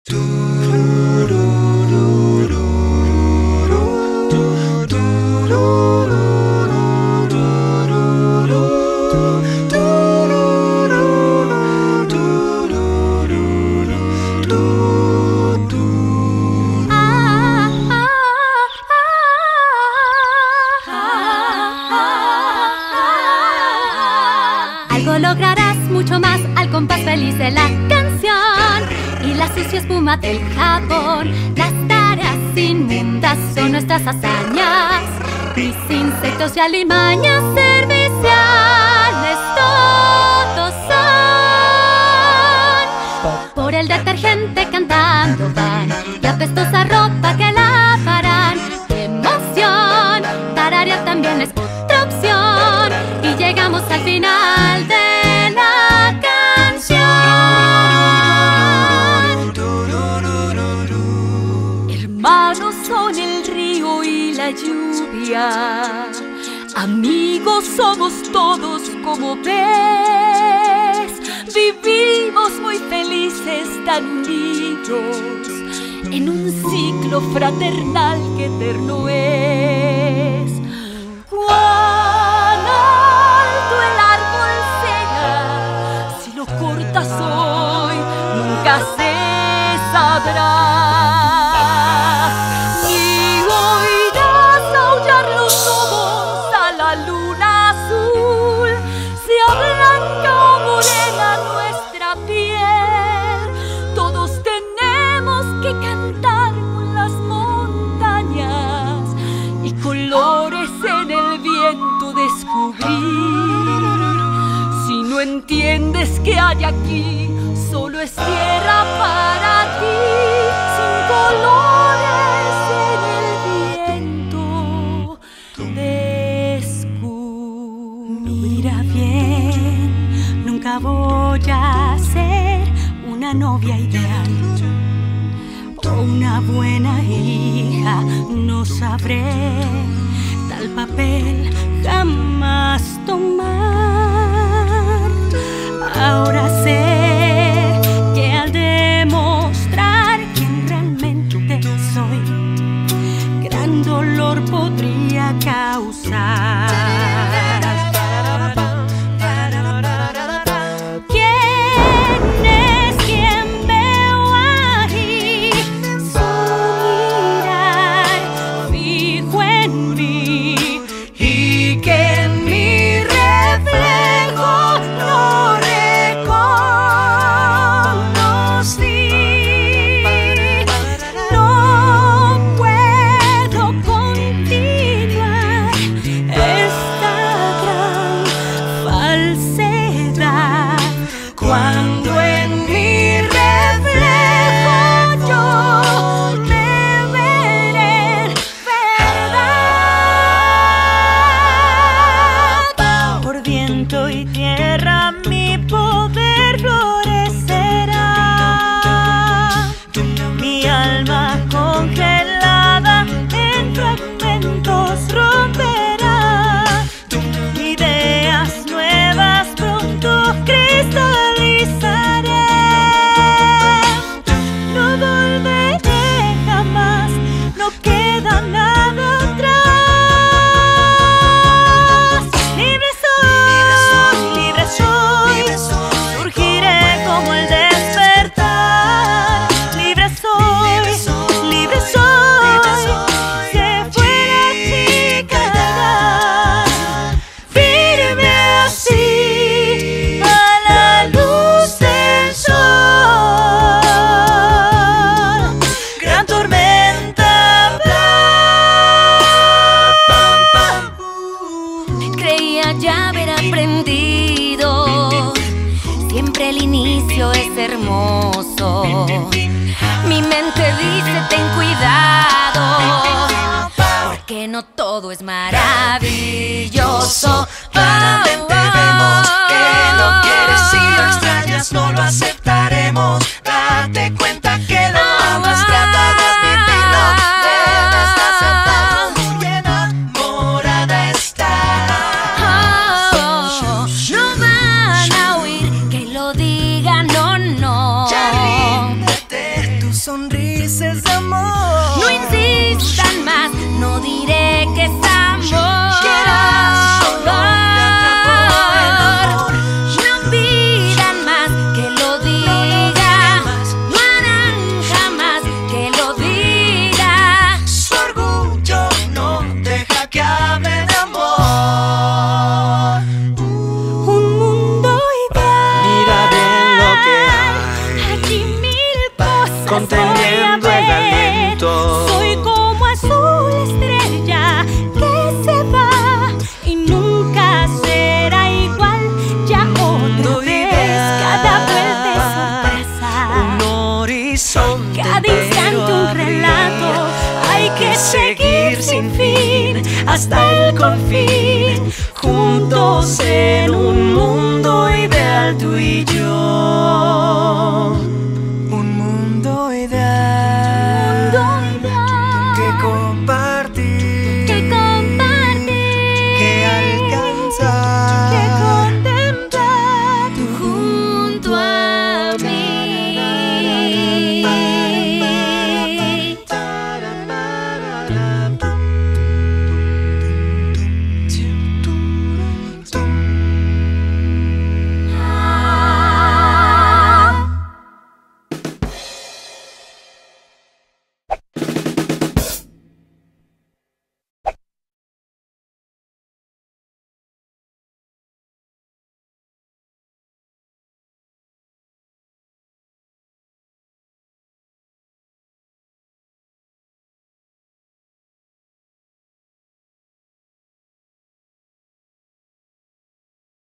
Algo lograrás mucho más al compás feliz de la canción y la sucia espuma del jabón. Las tareas inmundas son nuestras hazañas, mis insectos y alimañas serviciales todos son. Por el detergente cantando van y apestosa ropa que lavarán. ¡Qué emoción! Tararear también es otra opción y llegamos al final de la canción. Hermanos son el río y la lluvia, amigos somos todos como ves. Vivimos muy felices tan unidos en un ciclo fraternal que eterno es. ¡Cuán alto el árbol será! Si lo cortas hoy, nunca se sabrá. Ni oirás aullar los lobos a la luna azul, sea blanca o morena nuestra piel. Todos tenemos que cantar con las montañas y colores en el viento descubrir. Si no entiendes que hay aquí, solo es tierra para ti, sin colores en el viento descubrir. Mira bien, nunca voy a ser una novia ideal o una buena hija, no sabré tal papel jamás tomar. Ahora sé que al demostrar quién realmente soy, gran dolor podría causar. Cuando en mi reflejo yo me veré verdad. Por viento y tierra mi poder florecerá. Mi alma congelada en fragmentos romperá. Ideas nuevas pronto cristalizaré. No volveré jamás, no queda nada atrás. Libre soy, surgiré como el despertar. Libre soy, se fue la chica edad. Firme así a la luz del sol, gran tormenta blanca. Creía ya haber aprendido, siempre el inicio es hermoso. Mi mente dice ten cuidado, porque no todo es maravilloso. Claramente vemos que lo quieres y lo extrañas, no lo aceptaremos. Date cuenta que lo amas, trata de admitirlo. Debes aceptarlo, muy enamorada estás. No van a oír que lo diga, no. Ya ríndete, tú sonrisas de amor. No insistan más, no diré que es amor. Solo me atrapó el amor. No pidan más que lo diga, no harán jamás que lo diga. Su orgullo no deja que hable de amor. Un mundo ideal. Mira bien lo que hay, Allí mil cosas conteniendo voy a el ver. aliento. Soy como azul estrella que se va y nunca será igual. Ya otra vez, cada vuelta es sorpresa. Un horizonte Cada instante un entero relato. abrir. Hay que seguir sin fin hasta el confín. Juntos en un mundo ideal, tú y yo.